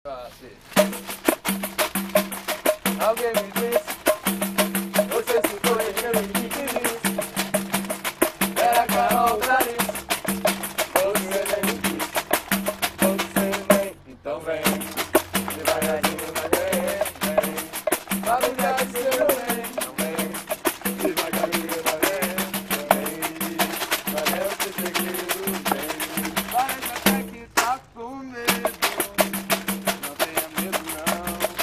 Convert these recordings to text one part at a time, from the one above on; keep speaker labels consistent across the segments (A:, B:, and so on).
A: Alguém me disse, você se conheceu em que quis. Era Carol Clarice, você nem me disse. Você nem, então vem. Devagarinho, mas vem. Família de seu bem, não vem. Devagarinho, mas vem. Parece segredo, vem. Parece até que tá com medo. Não tenha medo, não.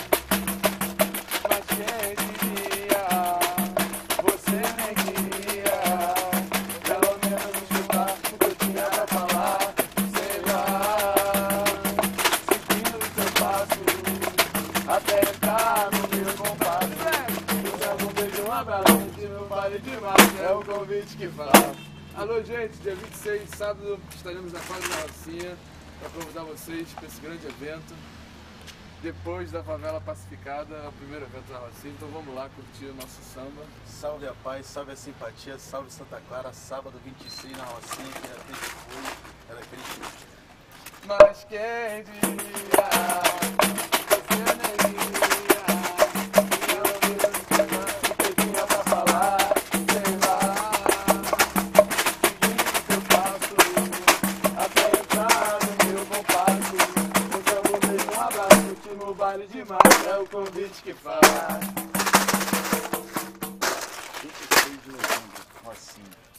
A: Mas quem diria? Você nem queria. Pelo menos escutar o que eu tinha pra falar. Sei lá, seguindo o seu passo, até entrar no meu compasso. Usando um beijo, um abraço, não vale demais. É o convite que faz. Alô, gente, dia 26, sábado, estaremos na Quadra da Rocinha para convidar vocês para esse grande evento. Depois da Favela Pacificada, é o primeiro evento da Rocinha, então vamos lá curtir o nosso samba.
B: Salve a paz, salve a simpatia, salve Santa Clara, sábado 26 na Rocinha, que já teve foi, era aquele jeito.
A: Mas quem diria? Você nem queria. Pelo menos o que eu tinha pra falar. Sei lá, seguindo o seu passo, até entrar no meu compasso. Usando o mesmo abraço, último baile demais, é o convite que faz.
B: 26 de novembro, Rocinha.